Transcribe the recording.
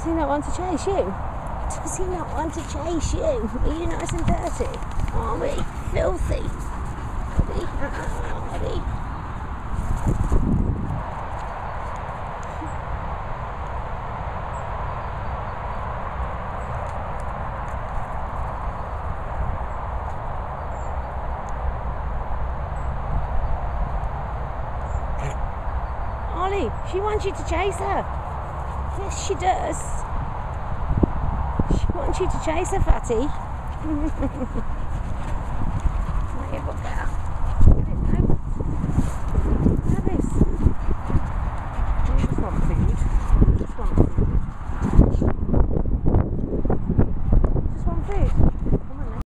Does he not want to chase you? Does he not want to chase you? Are you nice and dirty? Are we filthy? Are we? Ollie, she wants you to chase her. Yes, she does. She wants you to chase her, fatty.